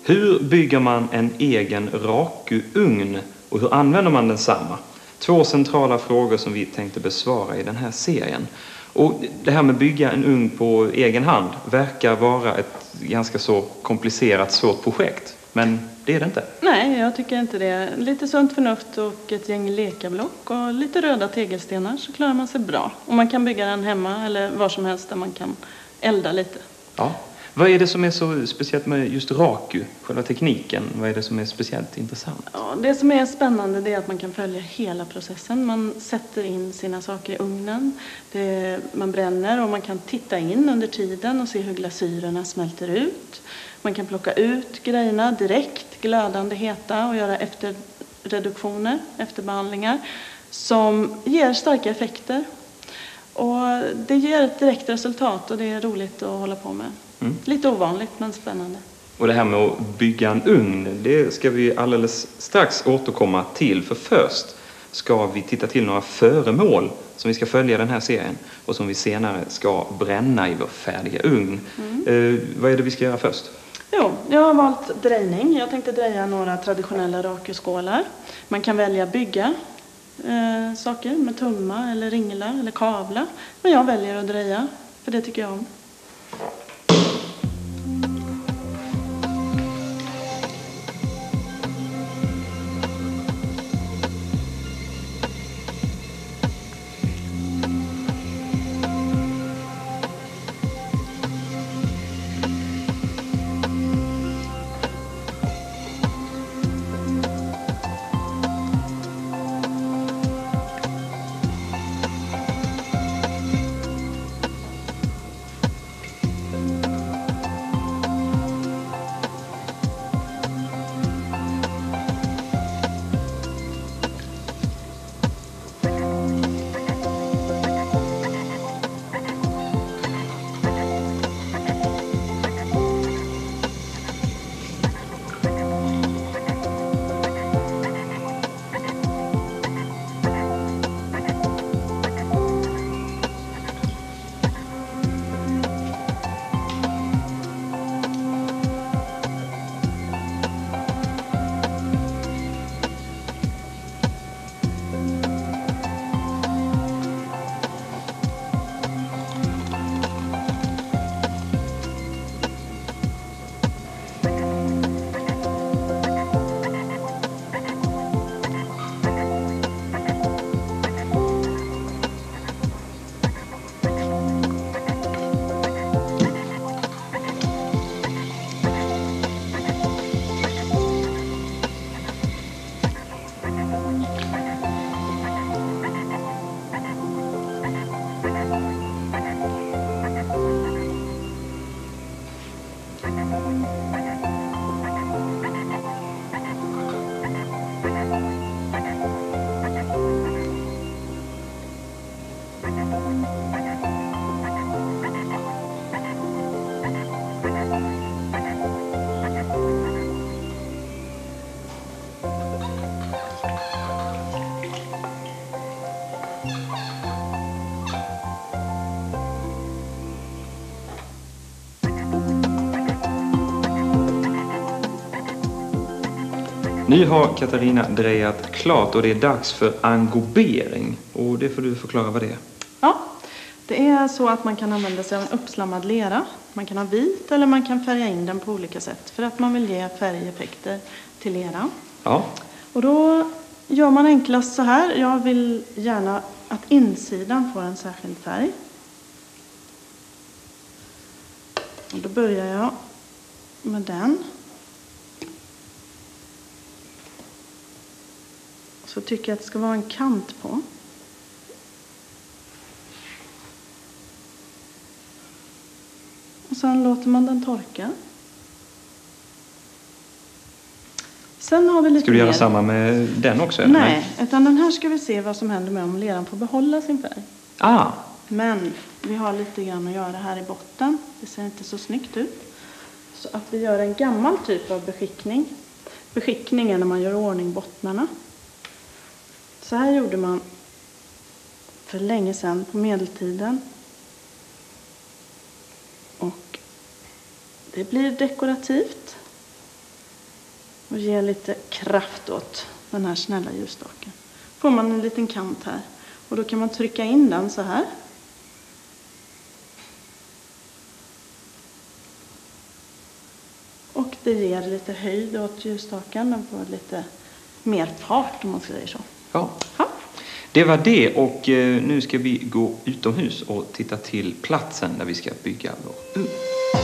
Hur bygger man en egen rakuugn och hur använder man densamma? 2 centrala frågor som vi tänkte besvara i den här serien. Och det här med bygga en ugn på egen hand verkar vara ett ganska så komplicerat, svårt projekt. Men det är det inte. Nej, jag tycker inte det. Lite sunt förnuft och ett gäng lekablock och lite röda tegelstenar så klarar man sig bra. Och man kan bygga den hemma eller var som helst där man kan elda lite. Ja. Vad är det som är så speciellt med just raku, själva tekniken? Vad är det som är speciellt intressant? Ja, det som är spännande är att man kan följa hela processen. Man sätter in sina saker i ugnen, man bränner och man kan titta in under tiden och se hur glasyrerna smälter ut. Man kan plocka ut grejerna direkt, glödande heta och göra efterreduktioner, efterbehandlingar som ger starka effekter. Och det ger ett direkt resultat och det är roligt att hålla på med. Lite ovanligt men spännande. Och det här med att bygga en ugn, det ska vi alldeles strax återkomma till. För först ska vi titta till några föremål som vi ska följa den här serien och som vi senare ska bränna i vår färdiga ugn. Vad är det vi ska göra först? Jo, jag har valt drejning. Jag tänkte dreja några traditionella rakuskålar. Man kan välja bygga saker med tumma eller ringla eller kavla. Men jag väljer att dreja, för det tycker jag om. Nu har Katarina drejat klart och det är dags för engobering. Och det får du förklara vad det är. Ja, det är så att man kan använda sig av en uppslammad lera. Man kan ha vit eller man kan färga in den på olika sätt för att man vill ge färgeffekter till leran. Ja. Och då gör man enklast så här. Jag vill gärna att insidan får en särskild färg. Och då börjar jag med den. Så tycker jag att det ska vara en kant på. Och sen låter man den torka. Sen har vi lite Ska du göra mer. samma med den också? Eller? Nej, utan den här ska vi se vad som händer med om leran får behålla sin färg. Ah. Men vi har lite grann att göra här i botten. Det ser inte så snyggt ut. Så att vi gör en gammal typ av beskickning. Beskickning är när man gör ordning bottnarna. Så här gjorde man för länge sedan på medeltiden. Och det blir dekorativt. Och ge lite kraft åt den här snälla ljusstaken. Får man en liten kant här. Och då kan man trycka in den så här. Och det ger lite höjd åt ljusstaken. Den får lite mer fart om man säger så. Ja. Det var det, och nu ska vi gå utomhus och titta till platsen där vi ska bygga vår ugn.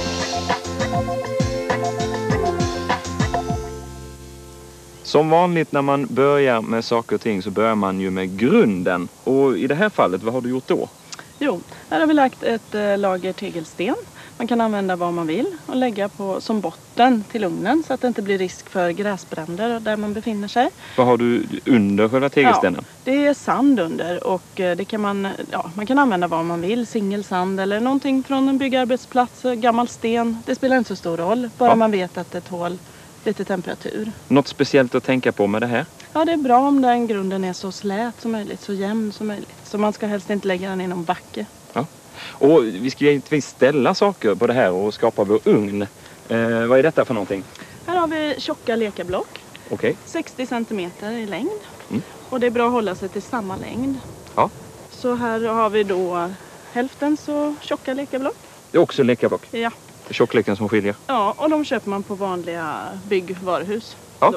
Som vanligt när man börjar med saker och ting så börjar man ju med grunden. Och i det här fallet, vad har du gjort då? Jo, här har vi lagt ett lager tegelsten. Man kan använda vad man vill och lägga på som botten till ugnen så att det inte blir risk för gräsbränder där man befinner sig. Vad har du under själva tegelstenen? Ja, det är sand under, och det kan man kan använda vad man vill. Singelsand eller någonting från en byggarbetsplats, gammal sten. Det spelar inte så stor roll, bara man vet att det tål lite temperatur. Något speciellt att tänka på med det här? Ja, det är bra om den grunden är så slät som möjligt, så jämn som möjligt. Så man ska helst inte lägga den i någon backe. Ja. Och vi ska givetvis ställa saker på det här och skapa vår ugn. Vad är detta för någonting? Här har vi tjocka lekablock. Okej. 60 centimeter i längd. Och det är bra att hålla sig till samma längd. Ja. Så här har vi då hälften så tjocka lekablock. Det är också lekablock? Ja. Tjockleken som skiljer? Ja, och de köper man på vanliga byggvaruhus. Ja.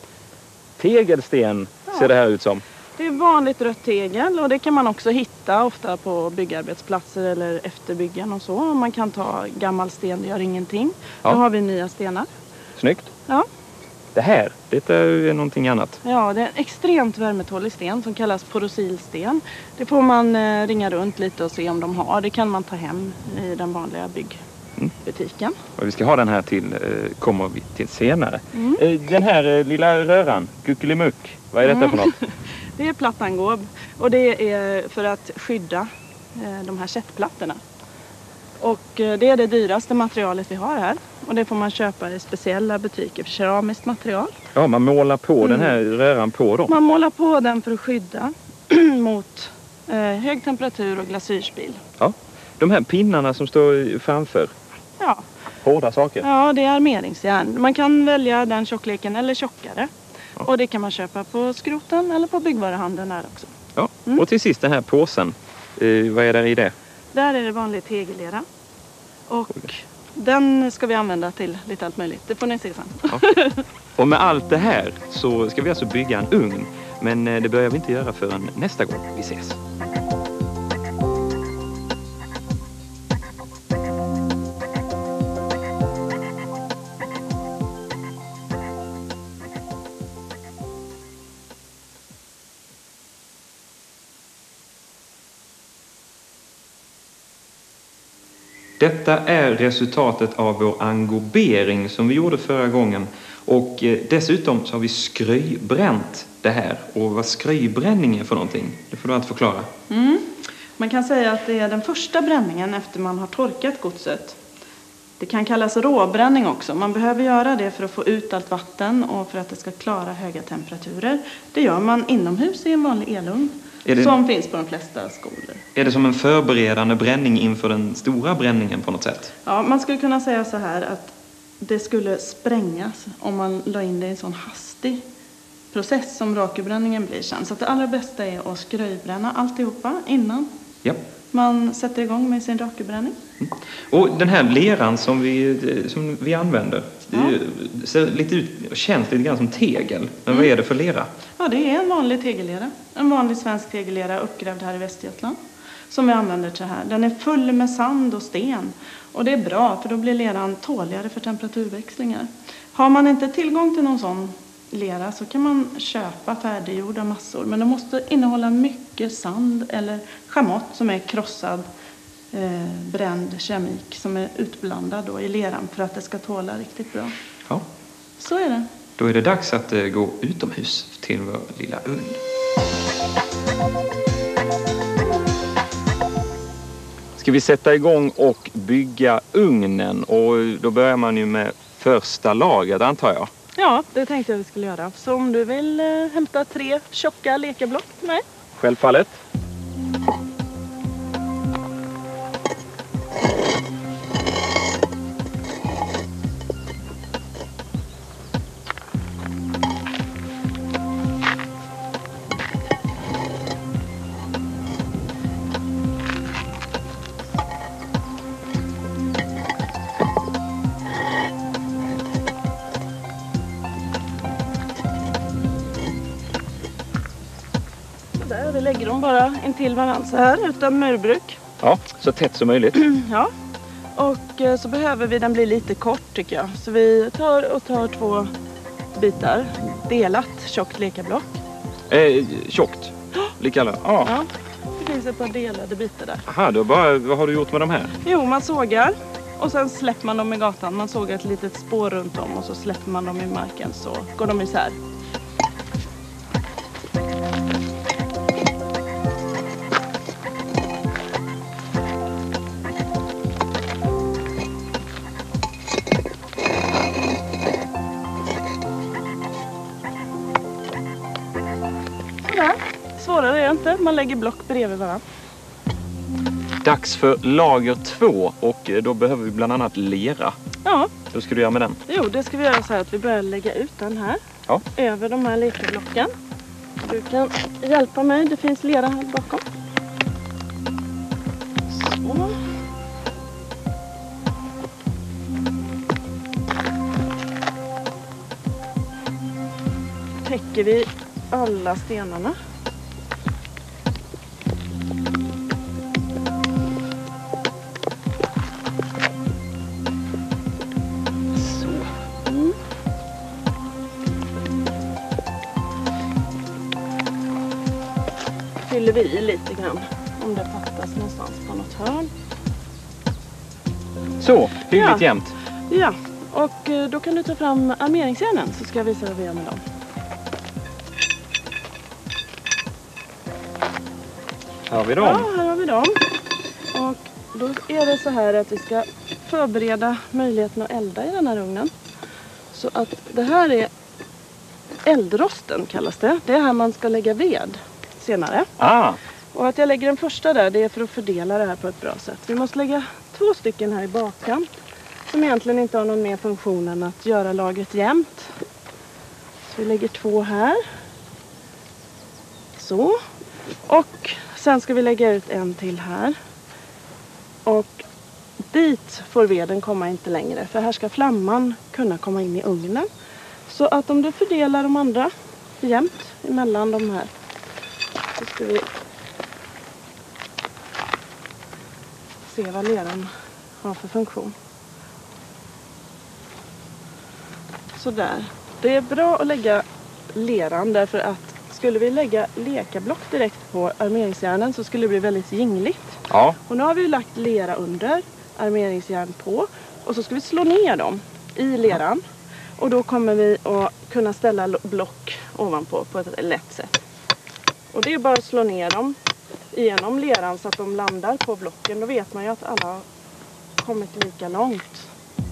Tegelsten ser det här ut som. Det är vanligt rött tegel, och det kan man också hitta ofta på byggarbetsplatser eller efter byggen och så. Man kan ta gammal sten, det gör ingenting. Ja. Då har vi nya stenar. Snyggt. Ja. Det är någonting annat. Ja, det är en extremt värmetålig sten som kallas porosilsten. Det får man ringa runt lite och se om de har. Det kan man ta hem i den vanliga byggbutiken. Och vi ska ha den här kommer vi till senare. Den här lilla röran, kuckelimuck, vad är detta för något? Det är plattangåb, och det är för att skydda de här kättplattorna. Och det är det dyraste materialet vi har här. Och det får man köpa i speciella butiker för keramiskt material. Ja, man målar på den här röran på dem. Man målar på den för att skydda mot hög temperatur och glasyrspill. Ja, de här pinnarna som står framför. Ja. Hårda saker. Ja, det är armeringsjärn. Man kan välja den tjockleken eller tjockare. Ja. Och det kan man köpa på skroten eller på byggvaruhandeln där också. Ja, och till sist den här påsen. Vad är det i det? Där är det vanlig tegellera. Och den ska vi använda till lite allt möjligt. Det får ni se sen. Ja. Och med allt det här så ska vi alltså bygga en ugn. Men det börjar vi inte göra förrän nästa gång vi ses. Detta är resultatet av vår angobering som vi gjorde förra gången. Och dessutom så har vi skröjbränt det här. Och vad skröjbränning är för någonting, det får du allt förklara. Man kan säga att det är den första bränningen efter man har torkat godset. Det kan kallas råbränning också. Man behöver göra det för att få ut allt vatten och för att det ska klara höga temperaturer. Det gör man inomhus i en vanlig elugn. Som finns på de flesta skolor. Är det som en förberedande bränning inför den stora bränningen på något sätt? Ja, man skulle kunna säga så här att det skulle sprängas om man la in det i en sån hastig process som rakubränningen blir sen. Så att det allra bästa är att skröjbränna alltihopa innan man sätter igång med sin rakubränning. Och den här leran som vi använder, det ser lite ut, känns lite grann som tegel. Men vad är det för lera? Ja, det är en vanlig tegellera. En vanlig svensk tegellera uppgrävd här i Västergötland. Som vi använder till här. Den är full med sand och sten. Och det är bra, för då blir leran tåligare för temperaturväxlingar. Har man inte tillgång till någon sån lera så kan man köpa färdiggjorda massor. Men det måste innehålla mycket sand eller schamott som är krossad bränd keramik som är utblandad då i leran för att det ska tåla riktigt bra. Ja. Så är det. Då är det dags att gå utomhus till vår lilla ugn. Ska vi sätta igång och bygga ugnen, och då börjar man ju med första lagret antar jag. Ja, det tänkte jag vi skulle göra. Så om du vill hämta 3 tjocka lekablock till mig. Självfallet. vi lägger dem bara intill varandra så här utan murbruk. Ja, så tätt som möjligt. Ja, och så behöver vi den bli lite kort tycker jag. Så vi tar 2 bitar, delat tjockt lekablock. Tjockt? Likadant? Ja. Ja, det finns ett par delade bitar där. Aha, vad har du gjort med de här? Jo, man sågar och sen släpper man dem i gatan. Man sågar ett litet spår runt om och så släpper man dem i marken så går de isär. Svårare är det inte. Man lägger block bredvid varandra. Dags för lager 2 och då behöver vi bland annat lera. Ja. Hur ska du göra med den? Jo, det ska vi göra så här att vi börjar lägga ut den här. Ja. Över de här lekablocken. Du kan hjälpa mig. Det finns lera här bakom. Så. Täcker vi alla stenarna. Fyller vi i lite grann om det fattas någonstans på något hörn. Så, hyggligt jämnt. Ja, och då kan du ta fram armeringsjärnen så ska jag visa vad vi gör med dem. Här har vi dem. Ja, här har vi dem. Och då är det så här att vi ska förbereda möjligheten att elda i den här ugnen. Så att det här är eldrosten kallas det. Det är här man ska lägga ved senare. Och att jag lägger den första där, det är för att fördela det här på ett bra sätt. Vi måste lägga 2 stycken här i bakkant som egentligen inte har någon mer funktion än att göra lagret jämnt. Så vi lägger 2 här. Så. Och sen ska vi lägga ut en till här. Och dit får veden komma inte längre, för här ska flamman kunna komma in i ugnen. Så att om du fördelar de andra jämnt emellan de här så ska vi se vad leran har för funktion. Så där. Det är bra att lägga leran därför att skulle vi lägga lekablock direkt på armeringsjärnen så skulle det bli väldigt gingligt. Ja. Och nu har vi lagt lera under, armeringsjärn på och så ska vi slå ner dem i leran. Och då kommer vi att kunna ställa block ovanpå på ett lätt sätt. Och det är bara att slå ner dem genom leran så att de landar på blocken. Då vet man ju att alla har kommit lika långt.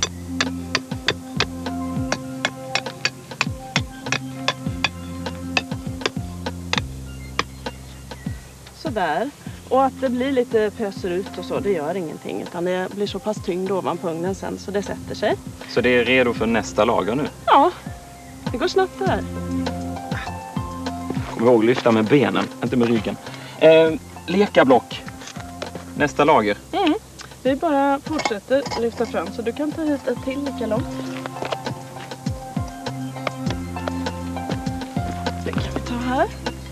Sådär. Och att det blir lite pöser ut och så, det gör ingenting. Utan det blir så pass tyngd ovanpå ugnen sen så det sätter sig. Så det är redo för nästa lager nu? Ja, det går snabbt det här. Kom ihåg att lyfta med benen, inte med ryggen. Lekablock. Nästa lager. Vi bara fortsätter lyfta fram så du kan ta hit ett till lika långt. Det kan vi ta här.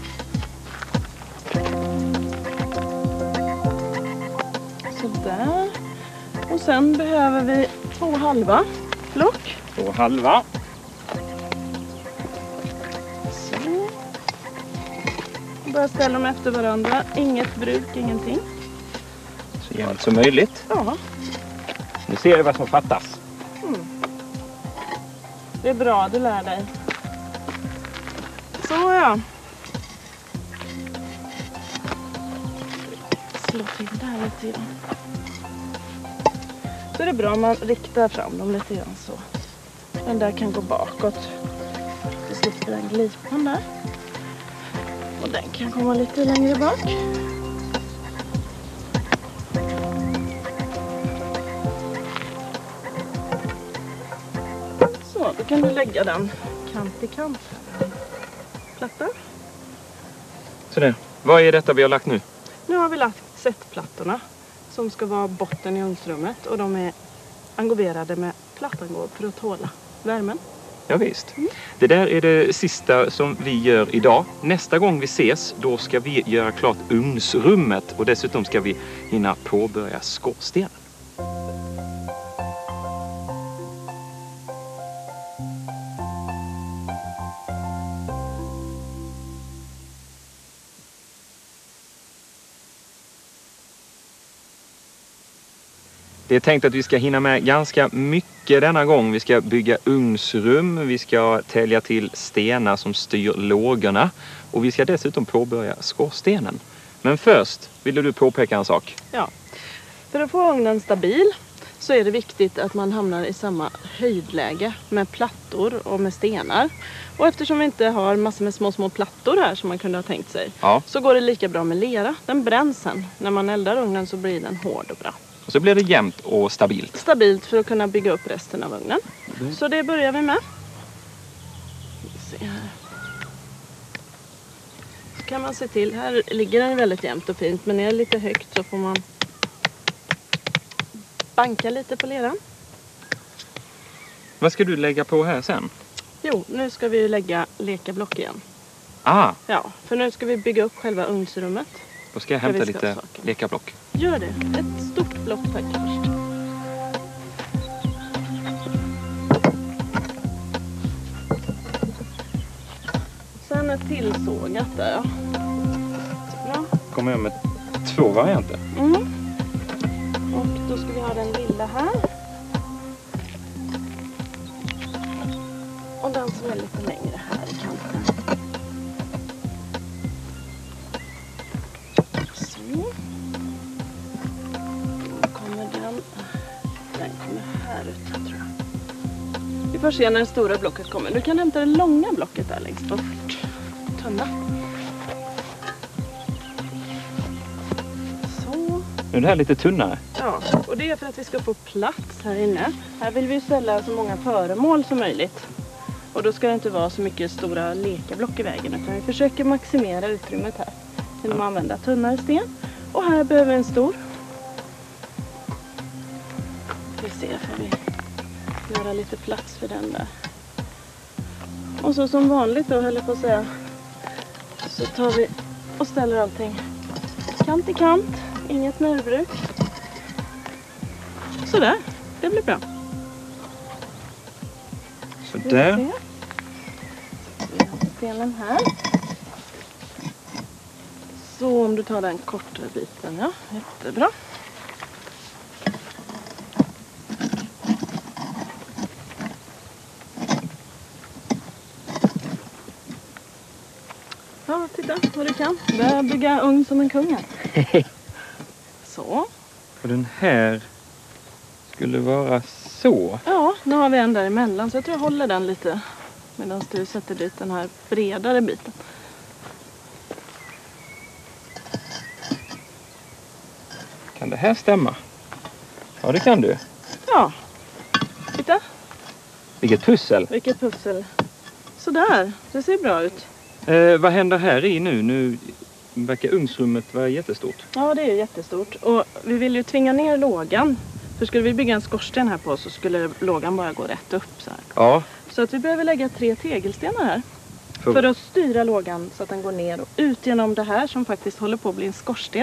Sådär. Och sen behöver vi 2 halva block. 2 halva. Så. Bara ställa dem efter varandra. Inget bruk, ingenting. Så jämnt som möjligt. Ja. Nu ser du vad som fattas. Det är bra, du lär dig. Så ja. Slå till där lite grann. Så är det bra om man riktar fram dem lite grann så. Den där kan gå bakåt. Så slipper den glipan där. Och den kan komma lite längre bak. Så, då kan du lägga den kant i kant här. Platta. Så det. Vad är detta vi har lagt nu? Nu har vi lagt sättplattorna som ska vara botten i ugnsrummet och de är engoverade med plattangård för att tåla värmen. Ja, visst. Det där är det sista som vi gör idag. Nästa gång vi ses, då ska vi göra klart ugnsrummet och dessutom ska vi hinna påbörja skorstenen. Det är tänkt att vi ska hinna med ganska mycket denna gång. Vi ska bygga ugnsrum, vi ska tälja till stenar som styr lågorna och vi ska dessutom påbörja skorstenen. Men först vill du påpeka en sak. Ja, för att få ugnen stabil så är det viktigt att man hamnar i samma höjdläge med plattor och med stenar. Och eftersom vi inte har massor med små plattor här som man kunde ha tänkt sig, så går det lika bra med lera. Den bränns sen. När man eldar ugnen så blir den hård och bra. Och så blir det jämnt och stabilt. Stabilt för att kunna bygga upp resten av ugnen. Så det börjar vi med. Se här. Så kan man se till, här ligger den väldigt jämnt och fint, men är det lite högt så får man banka lite på leran. Vad ska du lägga på här sen? Jo, nu ska vi lägga lekablock igen. Ah, Ja, för nu ska vi bygga upp själva ugnsrummet. då ska jag hämta lite lekablock. Gör det. Ett stort block tack först. Sen ett tillsågat där. Ja. Bra. Kommer jag med 2 varianter. Och då ska vi ha den lilla här. Och den som är lite längre här i kanten. Så. Då kommer den. Den kommer här ute tror jag. Vi får se när det stora blocket kommer. Du kan hämta det långa blocket där längst bort. Tunna. Så. Nu är det här lite tunnare. Ja, och det är för att vi ska få plats här inne. Här vill vi ställa så många föremål som möjligt. Och då ska det inte vara så mycket stora lekablock i vägen, utan vi försöker maximera utrymmet här genom att använda tunnare sten. Och här behöver vi en stor. Vi ser, får vi göra lite plats för den där. Och så som vanligt då, höll jag på att säga, så tar vi och ställer allting kant i kant. Inget nervbruk. Sådär, det blir bra. Sådär. Vi har stenen här. Så om du tar den kortare biten, ja, jättebra. Ja, titta vad du kan. Börja bygga ugn som en kung här. Så. Och den här skulle vara så. Ja, nu har vi en där emellan så jag tror jag håller den lite medan du sätter dit den här bredare biten. Kan det här stämma? Ja, det kan du. Ja, titta. Vilket pussel. Vilket pussel. Sådär, det ser bra ut. Vad händer här i nu? Nu verkar ugnsrummet vara jättestort. Ja, det är jättestort. Och vi vill ju tvinga ner lågan. För skulle vi bygga en skorsten här på så skulle lågan bara gå rätt upp så här. Ja. Så att vi behöver lägga 3 tegelstenar här. För att styra lågan så att den går ner och ut genom det här som faktiskt håller på att bli en skorsten.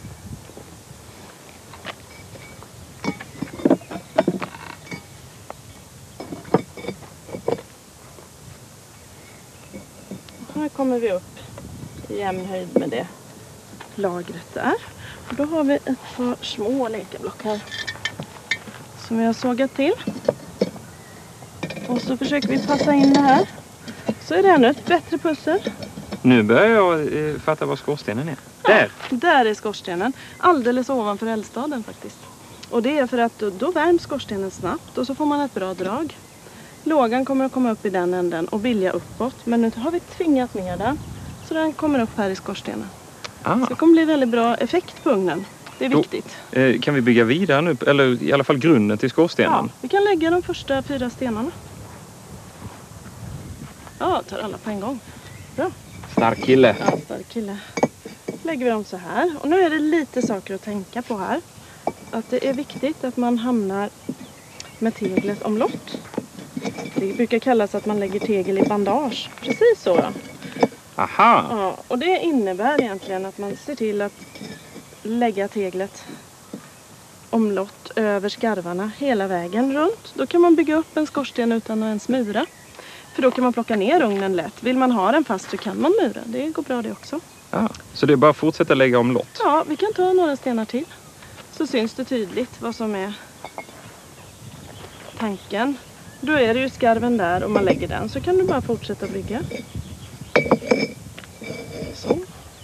Här kommer vi upp i jämn höjd med det lagret där. Och då har vi ett par små lekablock här som vi har sågat till. Och så försöker vi passa in det här. Så är det ännu ett bättre pussel. Nu börjar jag fatta var skorstenen är. Ja, där! Där är skorstenen. Alldeles ovanför eldstaden faktiskt. Och det är för att då värms skorstenen snabbt och så får man ett bra drag. Lågan kommer att komma upp i den änden och vilja uppåt. Men nu har vi tvingat ner den. Så den kommer upp här i skorstenen. Så det kommer bli väldigt bra effekt på ugnen. Det är viktigt. Kan vi bygga vidare nu? Eller i alla fall grunden till skorstenen? Ja, vi kan lägga de första 4 stenarna. Ja, tar alla på en gång. Bra. Stark kille. Ja, stark kille. Lägger vi dem så här. Och nu är det lite saker att tänka på här. Att det är viktigt att man hamnar med teglet omlott. Det brukar kallas att man lägger tegel i bandage. Precis så. Aha! Ja, och det innebär egentligen att man ser till att lägga teglet omlott över skarvarna hela vägen runt. Då kan man bygga upp en skorsten utan att ens mura. För då kan man plocka ner ugnen lätt. Vill man ha den fast så kan man mura. Det går bra det också. Ja, så det är bara att fortsätta lägga omlott? Ja, vi kan ta några stenar till. Så syns det tydligt vad som är tanken. Då är det ju skarven där och man lägger den. Så kan du bara fortsätta bygga. Så.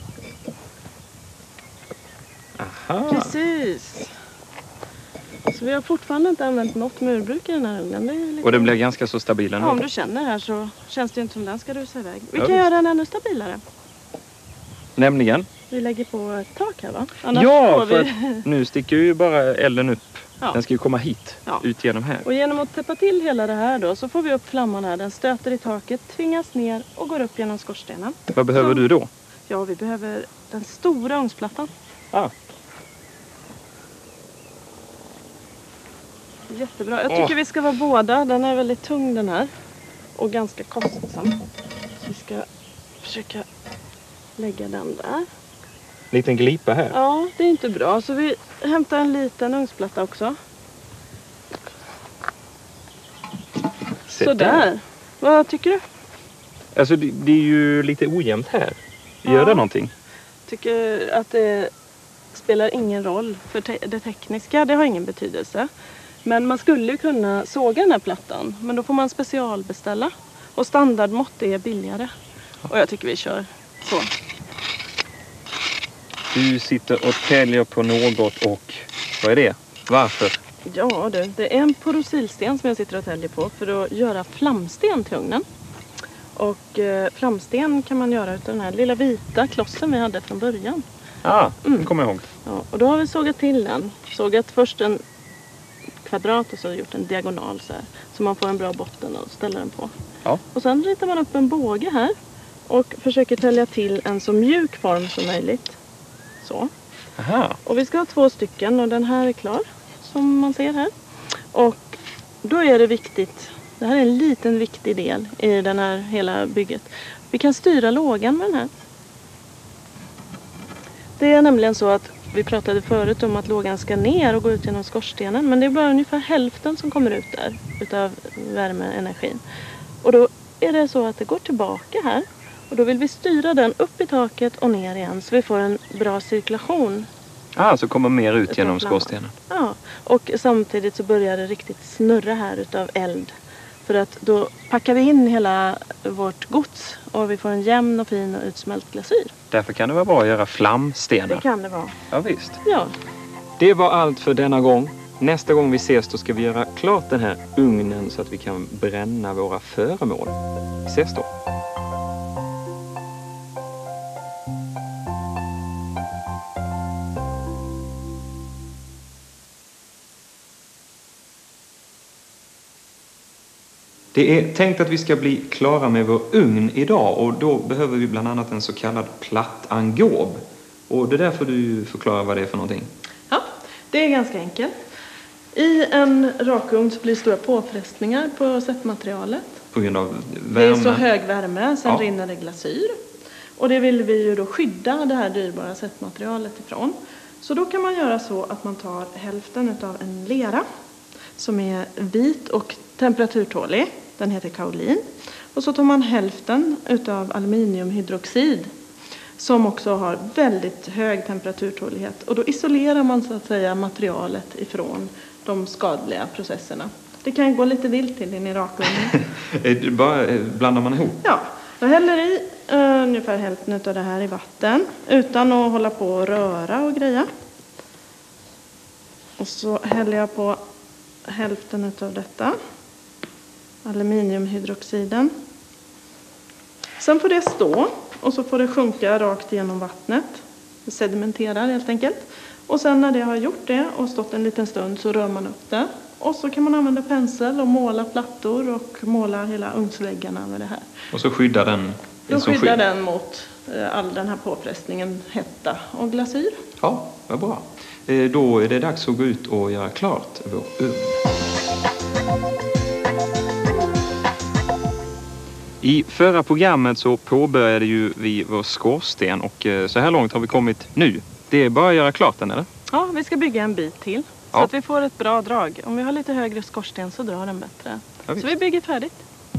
Aha! Precis. Så vi har fortfarande inte använt något murbruk i den här ugnen. Det är lite... Och den blir ganska så stabil nu? Ja, om du känner här så känns det inte som den ska rusa iväg. Vi Ja, kan visst. göra den ännu stabilare. Nämligen? Vi lägger på ett tak här va? Annars Ja, får för vi... att nu sticker ju bara elden upp. Ja. Den ska ju komma hit, Ja. ut genom här. Och genom att täppa till hela det här då så får vi upp flamman här. Den stöter i taket, tvingas ner och går upp genom skorstenen. Vad behöver Så- du då? Ja, vi behöver den stora ugnsplattan. Ah. Jättebra. Jag tycker vi ska vara båda. Den är väldigt tung den här. Och ganska kostsam. Så vi ska försöka lägga den där. Liten glipa här. Ja, det är inte bra. Så vi hämtar en liten ugnsplatta också. Se Sådär. Vad tycker du? Alltså det är ju lite ojämnt här. Gör Ja. det någonting? Tycker att det spelar ingen roll för det tekniska. Det har ingen betydelse. Men man skulle ju kunna såga den här plattan. Men då får man specialbeställa. Och standardmått är billigare. Och jag tycker vi kör så. Du sitter och täljer på något och vad är det? Varför? Ja du, det är en porosilsten som jag sitter och täljer på för att göra flamsten till ugnen. Och flamsten kan man göra utav den här lilla vita klossen vi hade från början. Ja, det kommer jag ihåg. Ja, och då har vi sågat till den. Sågat först en kvadrat och så gjort en diagonal så här. Så man får en bra botten att ställa den på. Ja. Och sen ritar man upp en båge här. Och försöker tälja till en så mjuk form som möjligt. Så. Aha. Och vi ska ha 2 stycken och den här är klar. Som man ser här. Och då är det viktigt. Det här är en liten viktig del i den här hela bygget. Vi kan styra lågan med den här. Det är nämligen så att vi pratade förut om att lågan ska ner och gå ut genom skorstenen. Men det är bara ungefär hälften som kommer ut där utav värmeenergin. Och då är det så att det går tillbaka här. Och då vill vi styra den upp i taket och ner igen så vi får en bra cirkulation. Så kommer mer ut Utav genom flamman. skorstenen. Ja, och samtidigt så börjar det riktigt snurra här utav eld. För att då packar vi in hela vårt gods och vi får en jämn och fin och utsmält glasyr. Därför kan det vara bra att göra Det flamstenar. kan det vara. Ja, visst. Ja, Det var allt för denna gång. Nästa gång vi ses då ska vi göra klart den här ugnen så att vi kan bränna våra föremål. Vi ses då. Det är tänkt att vi ska bli klara med vår ugn idag och då behöver vi bland annat en så kallad plattangob. Och det där får du förklara vad det är för någonting. ja, det är ganska enkelt. I en rakugn så blir det stora påfrestningar på sättmaterialet. På grund av Det är värme. så hög värme, sen Ja. rinner det glasyr. Och det vill vi ju då skydda det här dyrbara sättmaterialet ifrån. Så då kan man göra så att man tar hälften utav en lera som är vit och temperaturtålig. Den heter kaolin. Och så tar man hälften utav aluminiumhydroxid som också har väldigt hög temperaturtålighet. Och då isolerar man så att säga materialet ifrån de skadliga processerna. Det kan gå lite vilt till in i rakugnen. Bara blandar man ihop. Ja, jag häller i ungefär hälften av det här i vatten utan att hålla på och röra och greja. Och så häller jag på hälften av detta, aluminiumhydroxiden. Sen får det stå och så får det sjunka rakt igenom vattnet. Det sedimenterar helt enkelt. Och sen när det har gjort det och stått en liten stund så rör man upp det. Och så kan man använda pensel och måla plattor och måla hela ugnsväggarna med det här. Och så skyddar den. Då som skyddar skydd. den mot all den här påfrestningen, hetta och glasyr. Ja, vad bra. Då är det dags att gå ut och göra klart vår ugn. I förra programmet så påbörjade ju vi vår skorsten och så här långt har vi kommit nu. Det är bara att göra klart den, eller? Ja, vi ska bygga en bit till så att vi får ett bra drag. Om vi har lite högre skorsten så drar den bättre. Ja, så vi bygger färdigt.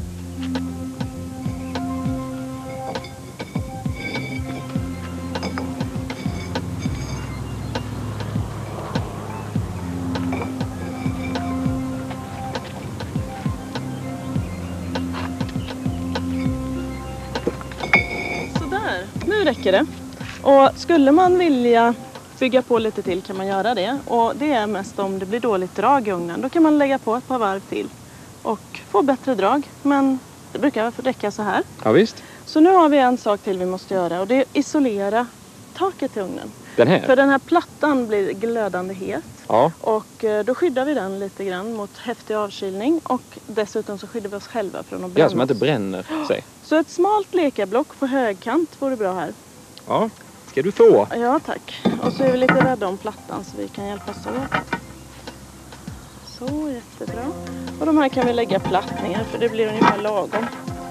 Nu räcker det. Och skulle man vilja bygga på lite till kan man göra det. Och det är mest om det blir dåligt drag i ugnen. Då kan man lägga på ett par varv till och få bättre drag. Men det brukar räcka så här. Ja, visst. Så nu har vi en sak till vi måste göra och det är isolera taket i ugnen. Den här? För den här plattan blir glödande het. Ja. Och då skyddar vi den lite grann mot häftig avkylning. Och dessutom så skyddar vi oss själva från att bränna. Ja, som inte bränner sig. Så ett smalt lekablock på högkant vore bra här. Ja, ska du få. Ja, tack. Och så är vi lite rädda om plattan så vi kan hjälpas åt. Så, jättebra. Och de här kan vi lägga platt ner för det blir ungefär lagom.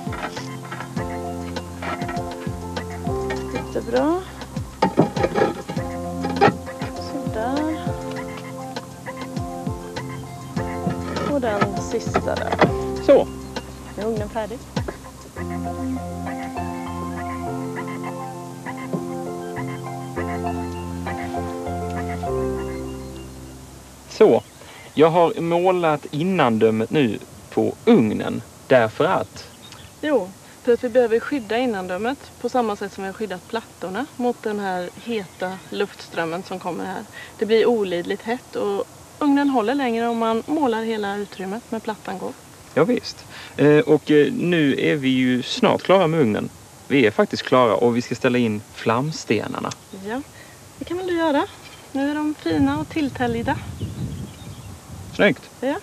Jättebra. Sådär. Och den sista där. Så. Nu är ugnen färdig. Så. Jag har målat innandömet nu på ugnen. Därför att... Jo, för att vi behöver skydda innandömet på samma sätt som vi har skyddat plattorna mot den här heta luftströmmen som kommer här. Det blir olidligt hett och ugnen håller längre om man målar hela utrymmet med plattan går. Ja, visst. Och nu är vi ju snart klara med ugnen. Vi är faktiskt klara och vi ska ställa in flamstenarna. Ja, det kan väl du göra. Nu är de fina och tilltäljda. Snyggt. Ja.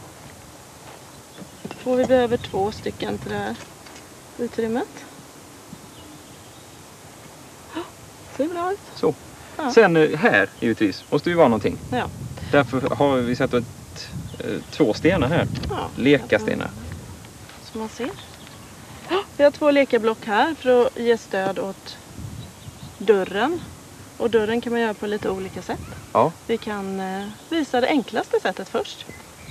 Och vi behöver 2 stycken till det här utrymmet. Ser bra ut. Så. Ja. Sen här givetvis måste vi vara någonting. Ja. Därför har vi satt 2 stenar här. Ja. Lekastenar. Som man ser. Vi har 2 lekablock här för att ge stöd åt dörren. Och dörren kan man göra på lite olika sätt. Ja. Vi kan visa det enklaste sättet först.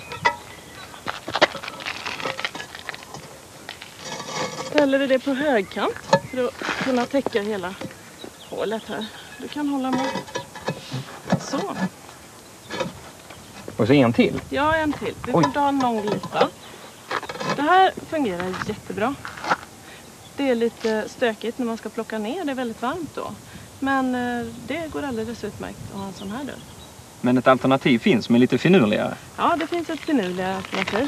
Ställer vi det på högkant för att kunna täcka hela hålet här. Du kan hålla emot. Så. Och så en till. Ja, en till. Vi får ta en lång lita. Det här fungerar jättebra. Det är lite stökigt när man ska plocka ner. Det är väldigt varmt då. Men det går alldeles utmärkt att ha en sån här dörr. Men ett alternativ finns med lite finurligare. Ja, det finns ett finurligare alternativ.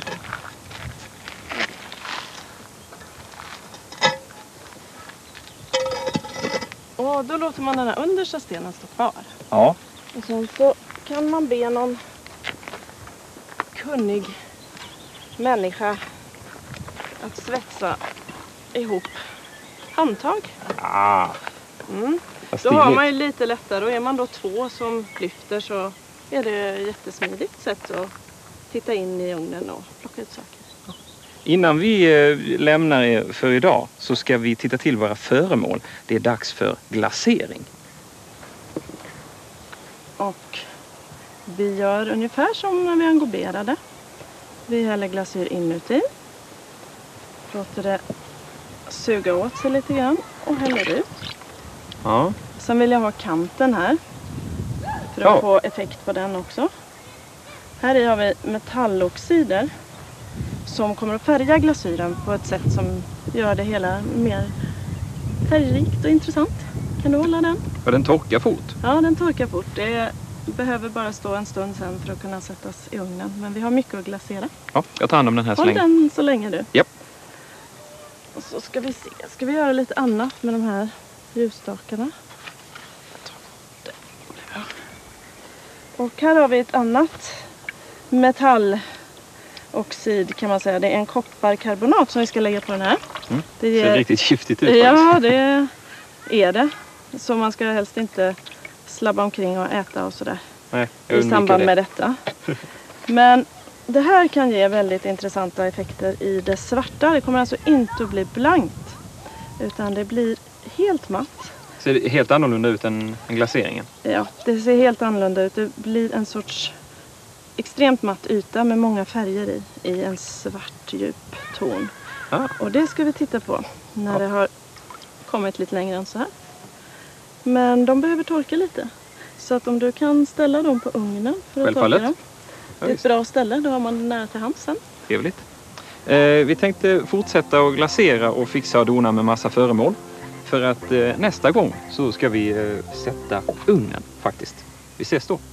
Och då låter man den här understa stenen stå kvar. Ja. Och sen så kan man be någon kunnig människa att svetsa ihop handtag. Ah. Mm. Då har man ju lite lättare och är man då 2 som lyfter så är det ett jättesmidigt sätt att titta in i ugnen och plocka ut saker. Innan vi lämnar er för idag så ska vi titta till våra föremål. Det är dags för glasering. Och vi gör ungefär som när vi engoberade. Vi häller glasyr inuti. Låter det suga åt sig lite grann och häller ut. Ja. Sen vill jag ha kanten här. För att få effekt på den också. Här i har vi metalloxider. Som kommer att färga glasyren på ett sätt som gör det hela mer färgrikt och intressant. Kan du hålla den? Och den torkar fort. Ja, den torkar fort. Det behöver bara stå en stund sen för att kunna sättas i ugnen. Men vi har mycket att glasera. Ja, jag tar hand om den här så Håll länge. den så länge du. Japp. Och så ska vi se. Ska vi göra lite annat med de här ljusstakarna? Och här har vi ett annat metalloxid kan man säga. Det är en kopparkarbonat som vi ska lägga på den här. Mm. Det ger... ser riktigt giftigt ut. Ja, det är det. Så man ska helst inte slabba omkring och äta och sådär. Nej, i samband med detta. Men det här kan ge väldigt intressanta effekter i det svarta. Det kommer alltså inte att bli blankt, utan det blir helt matt. Ser det helt annorlunda ut än glaseringen? Ja, det ser helt annorlunda ut. Det blir en sorts extremt matt yta med många färger i en svart djup ton. Och det ska vi titta på när det har kommit lite längre än så här. Men de behöver torka lite. Så att om du kan ställa dem på ugnen för att torka dem. Det är ett bra ställe, då har man det nära till hands sen. Trevligt. Vi tänkte fortsätta att glasera och fixa och dona med massa föremål. För att nästa gång så ska vi sätta ugnen faktiskt. Vi ses då.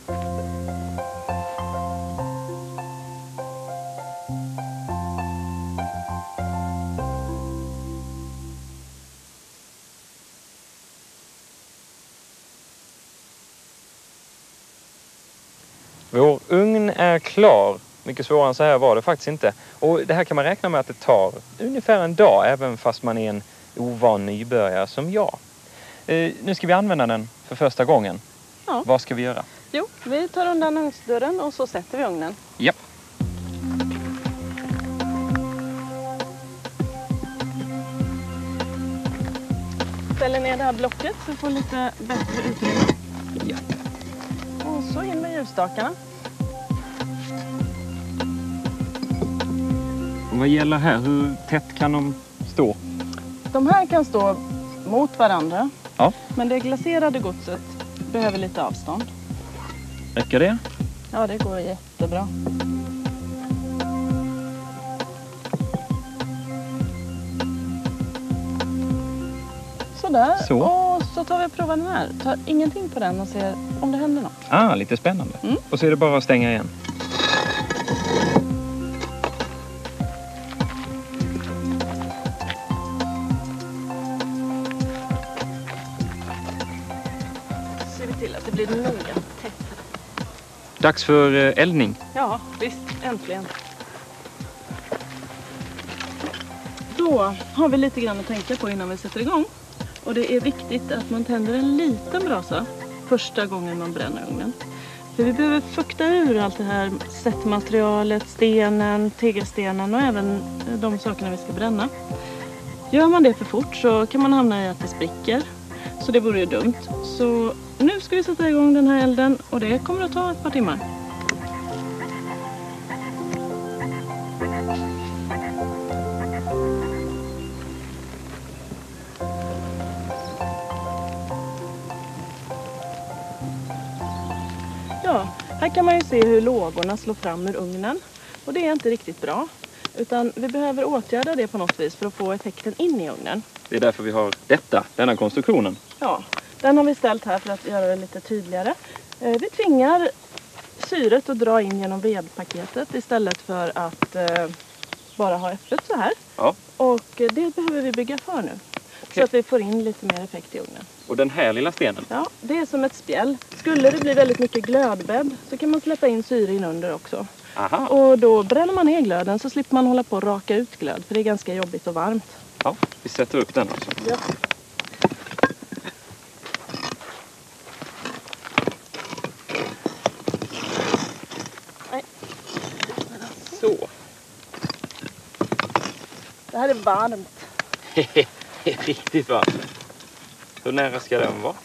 Vår ugn är klar. Mycket svårare än så här var det faktiskt inte. Och det här kan man räkna med att det tar ungefär en dag, även fast man är en ovan nybörjare som jag. Nu ska vi använda den för första gången. Ja. Vad ska vi göra? Jo, vi tar undan ugnsdörren och så sätter vi ugnen. Ja. Ställer ner det här blocket så vi får lite bättre utrymme. Ja. Och så in med ljusstakarna. Och vad gäller här? Hur tätt kan de stå? De här kan stå mot varandra. Ja. Men det glaserade godset behöver lite avstånd. Räcker det? Ja, det går jättebra. Sådär. Så. Och så tar vi och provar den här. Tar ingenting på den och ser om det händer något. Lite spännande. Och så är det bara att stänga igen. Ser vi till att det blir noga tätt. Dags för eldning. Ja, visst. Äntligen. Då har vi lite grann att tänka på innan vi sätter igång. Och det är viktigt att man tänder en liten brasa första gången man bränner ugnen. För vi behöver fukta ur allt det här sättmaterialet, stenen, tegelstenen och även de sakerna vi ska bränna. Gör man det för fort så kan man hamna i att det spricker. Så det vore ju dumt. Så nu ska vi sätta igång den här elden och det kommer att ta ett par timmar. Ja, här kan man ju se hur lågorna slår fram ur ugnen. Och det är inte riktigt bra. Utan vi behöver åtgärda det på något vis för att få effekten in i ugnen. Det är därför vi har denna konstruktionen. Ja, den har vi ställt här för att göra det lite tydligare. Vi tvingar syret att dra in genom vedpaketet istället för att bara ha öppet så här. Ja. Och det behöver vi bygga för nu. Okay. Så att vi får in lite mer effekt i ugnen. Och den här lilla stenen? Ja, det är som ett spjäll. Skulle det bli väldigt mycket glödbädd så kan man släppa in syre in under också. Aha. Och då bränner man ner glöden så slipper man hålla på och raka ut glöd. För det är ganska jobbigt och varmt. Ja, vi sätter upp den alltså. Ja. Nej. Så. Det här är varmt. Riktigt varmt. Hur nära ska den vara?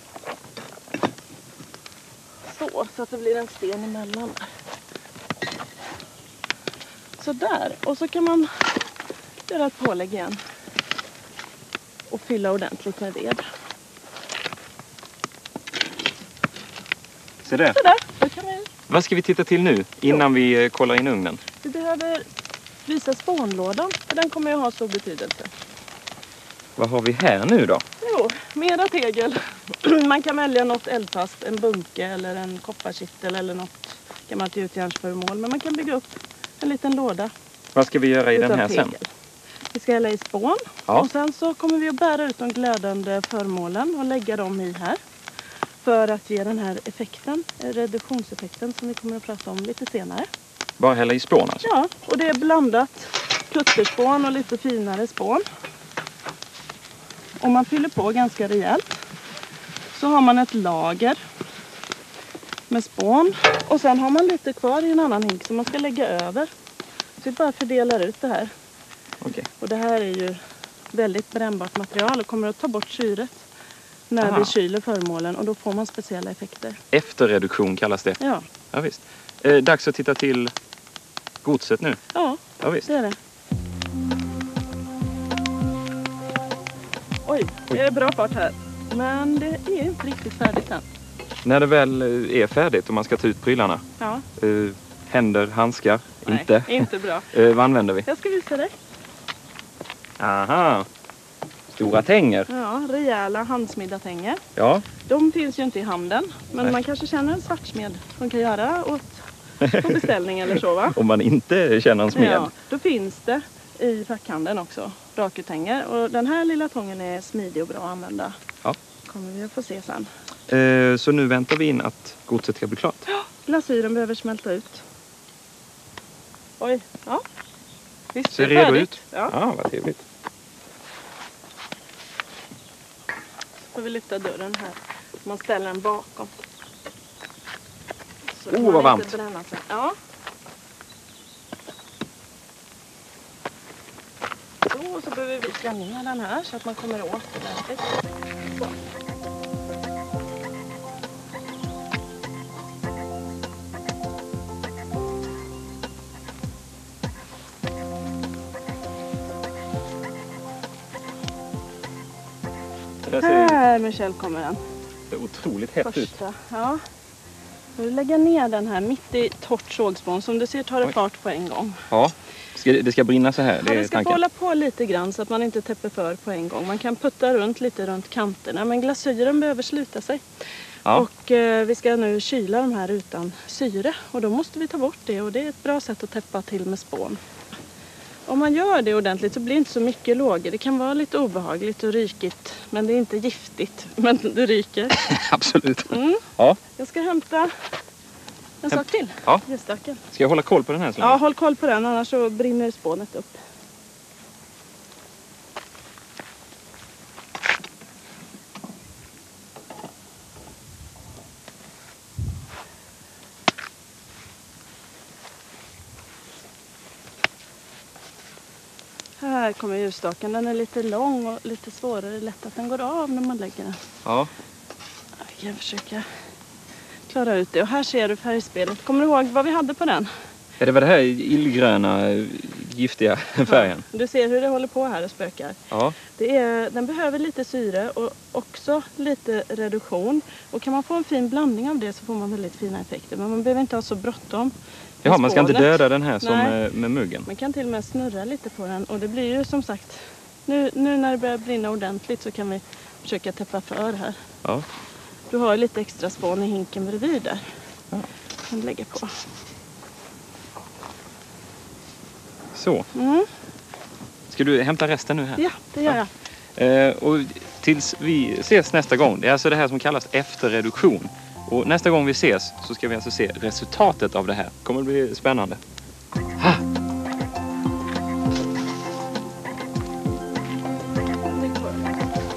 Så att det blir en sten emellan. Så där. Och så kan man göra ett pålägg igen. Och fylla ordentligt med ved. Så där. Så där. Då kan vi... Vad ska vi titta till nu innan vi kollar in ugnen? Vi behöver visa spånlådan. För den kommer ju ha stor betydelse. Vad har vi här nu då? Jo, mera tegel. Man kan välja något eldfast, en bunke eller en kopparkittel eller något gammalt gjutjärnsföremål. Men man kan bygga upp en liten låda. Vad ska vi göra i den här tegel. Sen? Vi ska hälla i spån. Ja. Och sen så kommer vi att bära ut de glödande föremålen och lägga dem i här. För att ge den här effekten, reduktionseffekten som vi kommer att prata om lite senare. Bara hälla i spån alltså? Ja, och det är blandat kutterspån och lite finare spån. Om man fyller på ganska rejält så har man ett lager med spån. Och sen har man lite kvar i en annan hink som man ska lägga över. Så vi bara fördelar ut det här. Okej. Och det här är ju väldigt brännbart material och kommer att ta bort syret när Aha. vi kyler föremålen. Och då får man speciella effekter. Efterreduktion kallas det. Ja, Ja, visst. Dags att titta till godset nu. ja, Ja, visst. det är det. Oj, det är bra fart här. Men det är inte riktigt färdigt än. När det väl är färdigt och man ska ta ut prylarna. Ja, Händer, handskar, nej, inte. inte bra. Vad använder vi? Jag ska visa dig. Aha. Stora tänger. Ja, rejäla handsmidda tänger. Ja. De finns ju inte i handeln. Men Nej. man kanske känner en svartsmed som kan göra åt på beställning eller så, va? Om man inte känner en smed. Ja, då finns det i fackhandeln också rakutänger. Och den här lilla tången är smidig och bra att använda. Ja. Kommer vi att få se sen. Så nu väntar vi in att godset ska bli klart. Ja, glasyren behöver smälta ut. Oj, ja. Visst, Ser det är redo färdigt. ut. Ja. Ja, vad trevligt. Så får vi lyfta dörren här. Man ställer den bakom. Så Oh, man vad varmt. inte bränna sig. Ja. Så behöver vi slå ner den här så att man kommer åt ordentligt. Så. Det där ser Här, Michelle, kommer den. otroligt hett ut. Första. Ja. Nu lägger jag ner den här mitt i torrt sågspån. Som du ser tar det Oj. fart på en gång. Ja, det ska brinna så här. Ja, Det är det ska få tanken. hålla på lite grann så att man inte täpper för på en gång. Man kan putta runt lite runt kanterna. Men glasyren behöver sluta sig. Ja. Och vi ska nu kyla de här utan syre. Och då måste vi ta bort det. Och det är ett bra sätt att täppa till med spån. Om man gör det ordentligt så blir det inte så mycket lågor. Det kan vara lite obehagligt och rykigt. Men det är inte giftigt. Men det ryker. Absolut. Mm. Ja. Jag ska hämta en sak till. Ja. Ljusstaken. Ska jag hålla koll på den här så länge? Ja, håll koll på den. Annars så brinner spånet upp. Här kommer ljusstaken. Den är lite lång och lite svårare. Lätt att den går av när man lägger den. Ja. Jag kan försöka klara ut det. Och här ser du färgspelet. Kommer du ihåg vad vi hade på den? Ja, det var det här illgröna, giftiga färgen. Ja, du ser hur det håller på här och spökar. Ja. Den behöver lite syre och också lite reduktion. Och kan man få en fin blandning av det så får man väldigt fina effekter. Men man behöver inte ha så bråttom. Jaha, man ska inte spånet. döda den här som Nej. med muggen. Man kan till och med snurra lite på den. Och det blir ju som sagt, nu när det börjar brinna ordentligt så kan vi försöka täppa för här. Ja. Du har ju lite extra spån i hinken bredvid där. Ja. Kan lägga på. Så. Mm. Ska du hämta resten nu här? Ja, det gör jag. Och tills vi ses nästa gång, det är alltså det här som kallas efterreduktion. Och nästa gång vi ses så ska vi alltså se resultatet av det här. Kommer det bli spännande. Ha! Lägg på den.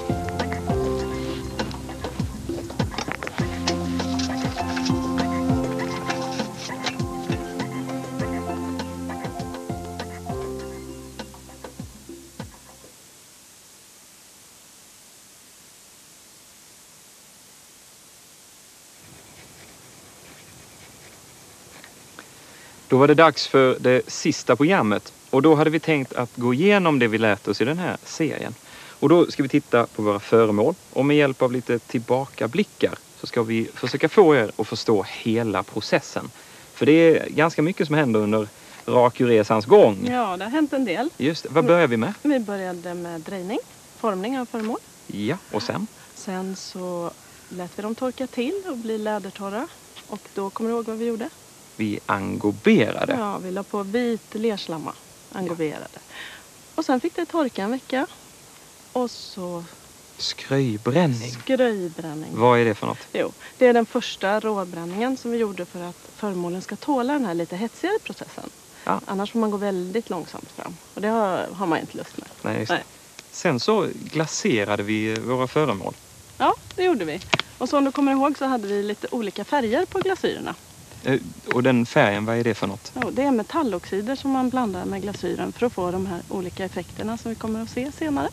Då var det dags för det sista programmet. Och då hade vi tänkt att gå igenom det vi lärt oss i den här serien. Och då ska vi titta på våra föremål. Och med hjälp av lite tillbakablickar så ska vi försöka få er att förstå hela processen. För det är ganska mycket som händer under rakresans gång. Ja, det har hänt en del. Just det. Vad börjar vi med? Vi började med drejning, formning av föremål. Ja, och sen? Sen så lät vi dem torka till och bli lädertorra. Och då kommer du ihåg vad vi gjorde? Vi engoberade. Ja, vi la på vit lerslamma, engoberade. Och sen fick det torka en vecka. Och så Skröjbränning. skröjbränning. Vad är det för något? Jo, det är den första råbränningen som vi gjorde för att föremålen ska tåla den här lite hetsigare processen. Ja. Annars får man gå väldigt långsamt fram. Och det har man inte lust med. Nej, just Nej. Sen så glaserade vi våra föremål. Ja, det gjorde vi. Och som du kommer ihåg så hade vi lite olika färger på glasyrerna. Och den färgen, vad är det för något? Ja, det är metalloxider som man blandar med glasyren för att få de här olika effekterna som vi kommer att se senare.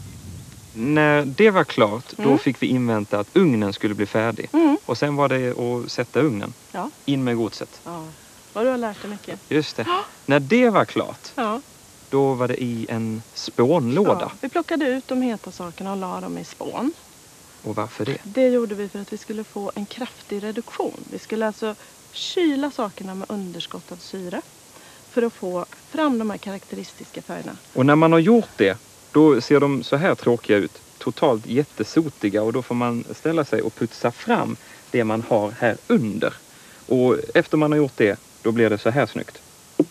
När det var klart, då fick vi invänta att ugnen skulle bli färdig. Och sen var det att sätta ugnen. Ja. In med godset. Ja, och du har lärt dig mycket. Just det. När det var klart, Ja. då var det i en spånlåda. Ja, vi plockade ut de heta sakerna och la dem i spån. Och varför det? Det gjorde vi för att vi skulle få en kraftig reduktion. Vi skulle alltså kyla sakerna med underskott av syre för att få fram de här karaktäristiska färgerna. Och när man har gjort det, då ser de så här tråkiga ut. Totalt jättesotiga, och då får man ställa sig och putsa fram det man har här under. Och efter man har gjort det, då blir det så här snyggt.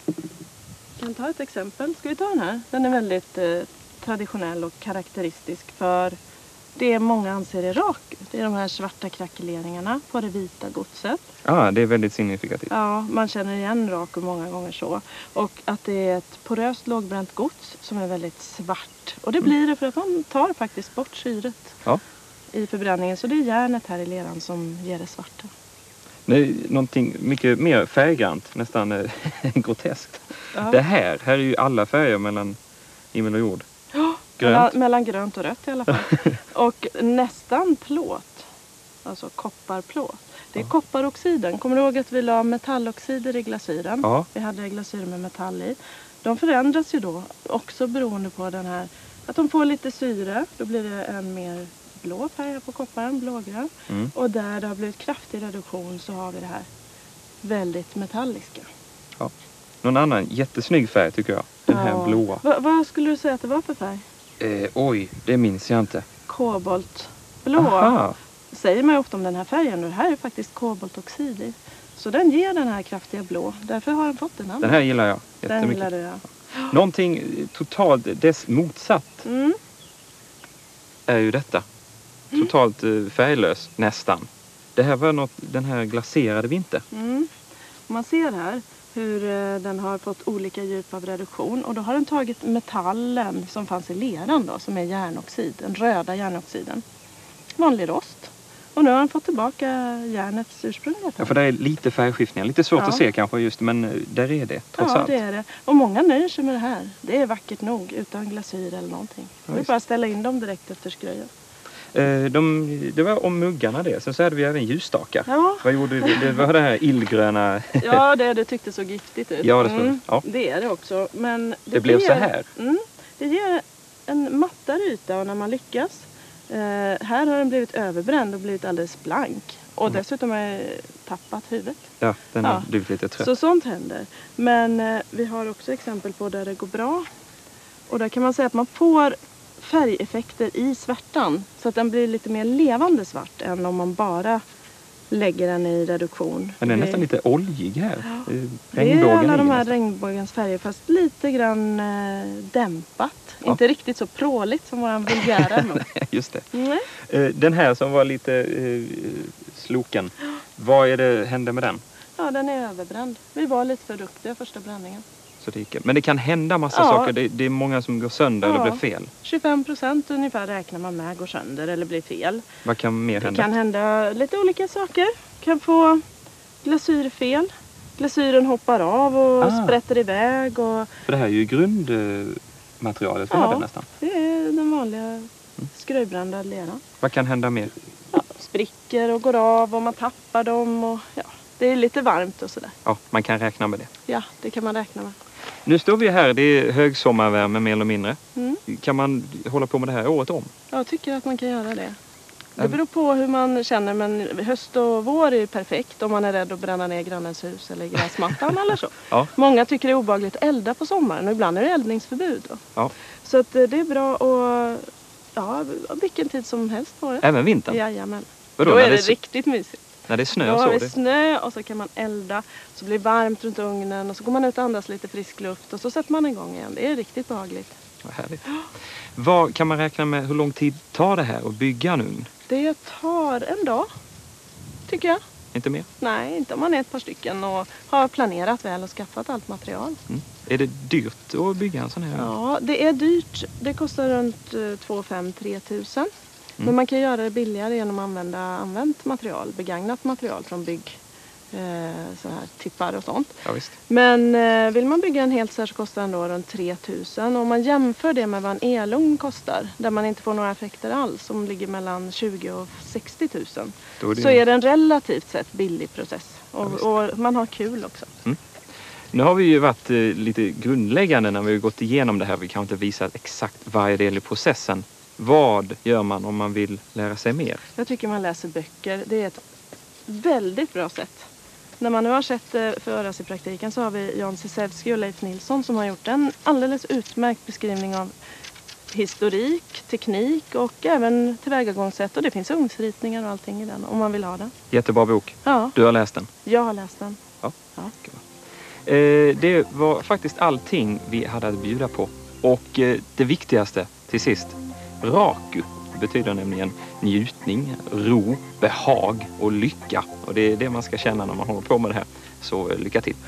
Jag kan ta ett exempel. Ska vi ta den här? Den är väldigt traditionell och karaktäristisk för det många anser är rak. Det är de här svarta krackeleringarna på det vita godset. Ja, det är väldigt signifikativt. Ja, man känner igen raku många gånger så. Och att det är ett poröst lågbränt gods som är väldigt svart. Och det blir det för att man tar faktiskt bort syret i förbränningen. Så det är järnet här i leran som ger det svarta. Det är någonting mycket mer färggrant, nästan groteskt. Ja. Det här är ju alla färger mellan himmel och jord. Grönt. Mellan grönt och rött i alla fall. Och nästan plåt. Alltså kopparplåt. Det är kopparoxiden. Kommer du ihåg att vi la metalloxider i glasyren? Ja. Vi hade glasyr med metall i. De förändras ju då också beroende på den här. Att de får lite syre. Då blir det en mer blå färg på kopparen. Blågrön. Och där det har blivit kraftig reduktion så har vi det här väldigt metalliska. Ja. Någon annan jättesnygg färg tycker jag. Den här blåa. Vad skulle du säga att det var för färg? Oj, det minns jag inte. Koboltblå. Aha. Säger man ju ofta om den här färgen. Och det här är faktiskt koboltoxid i. Så den ger den här kraftiga blå. Därför har den fått den här. Den här gillar jag jättemycket. Den gillar du, ja. Någonting totalt dess motsatt är ju detta. Totalt färglös nästan. Det här var något, den här glaserade vi inte. Man ser här hur den har fått olika djup av reduktion. Och då har den tagit metallen som fanns i leran då, som är järnoxid. Den röda järnoxiden. Vanlig rost. Och nu har den fått tillbaka järnets ursprungliga. Ja, för det är lite färgskiftningar. Lite svårt att se kanske just, men där är det trots allt. Ja, det är det. Och många nöjer sig med det här. Det är vackert nog utan glasyr eller någonting. Vi bara ställa in dem direkt efter skröjen. Det var om muggarna det. Sen så hade vi även ljusstakar. Ja. Vad gjorde vi? Det var det här illgröna. Ja, det tyckte så giftigt ut. Ja, det så. Ja. Det är det också. Men det blev så här. Det ger en mattare yta och när man lyckas. Här har den blivit överbränd och blivit alldeles blank. Och dessutom har jag tappat huvudet. Ja, den har blivit lite trött. Så sånt händer. Men vi har också exempel på där det går bra. Och där kan man säga att man får färgeffekter i svärtan. Så att den blir lite mer levande svart än om man bara lägger den i reduktion. Men den är nästan lite oljig här. Ja. Det är alla de här nästan. regnbågens färger fast lite grann dämpat. Ja. Inte riktigt så pråligt som våran vulgära. Just det. Den här som var lite sloken. Vad är det hände med den? Ja, den är överbränd. Vi var lite för duktiga första bränningen. Så men det kan hända massa saker. Det är många som går sönder eller blir fel. 25% ungefär räknar man med går sönder eller blir fel. Vad kan mer hända? Det kan hända lite olika saker. Kan få glasyrfel. Glasyren hoppar av och sprätter iväg. Och... För det här är ju grundmaterialet för den nästan. Det är den vanliga skröjbrända leran. Vad kan hända mer? Ja, spricker och går av och man tappar dem. Och, det är lite varmt och sådär. Ja, man kan räkna med det. Ja, det kan man räkna med. Nu står vi här, det är högsommarvärme mer eller mindre. Kan man hålla på med det här året om? Jag tycker att man kan göra det. Det beror på hur man känner, men höst och vår är ju perfekt om man är rädd att bränna ner grannens hus eller gräsmattan eller så. Ja. Många tycker det är obehagligt att elda på sommaren och ibland är det eldningsförbud. Då. Ja. Så att det är bra att vilken tid som helst på det. Även vintern? Jajamän. Vadå, då är det riktigt mysigt. När det är snö då så? Då är det snö och så kan man elda. Så blir det varmt runt ugnen och så går man ut och andas lite frisk luft och så sätter man igång igen. Det är riktigt behagligt. Vad härligt. Vad kan man räkna med, hur lång tid tar det här att bygga en ugn? Det tar en dag, tycker jag. Inte mer? Nej, inte om man är ett par stycken och har planerat väl och skaffat allt material. Är det dyrt att bygga en sån här? Ja, det är dyrt. Det kostar runt 2 500-3 000. Men man kan göra det billigare genom att använda använt material, begagnat material från så här tippar och sånt. Ja, visst. Men vill man bygga en helt så kostar den då runt 3 000. Om man jämför det med vad en elugn kostar, där man inte får några effekter alls, som ligger mellan 20 och 60 000, så är det en relativt sett billig process. Och man har kul också. Nu har vi ju varit lite grundläggande när vi har gått igenom det här. Vi kan inte visa exakt varje del i processen. Vad gör man om man vill lära sig mer? Jag tycker man läser böcker. Det är ett väldigt bra sätt. När man nu har sett det föras i praktiken så har vi Jan Sisevski och Leif Nilsson som har gjort en alldeles utmärkt beskrivning av historik, teknik och även tillvägagångssätt. Och det finns ugnsritningar och allting i den om man vill ha den. Jättebra bok. Ja. Du har läst den? Jag har läst den. Ja. Det var faktiskt allting vi hade att bjuda på. Och det viktigaste till sist, raku. Det betyder nämligen njutning, ro, behag och lycka. Och det är det man ska känna när man håller på med det här. Så lycka till!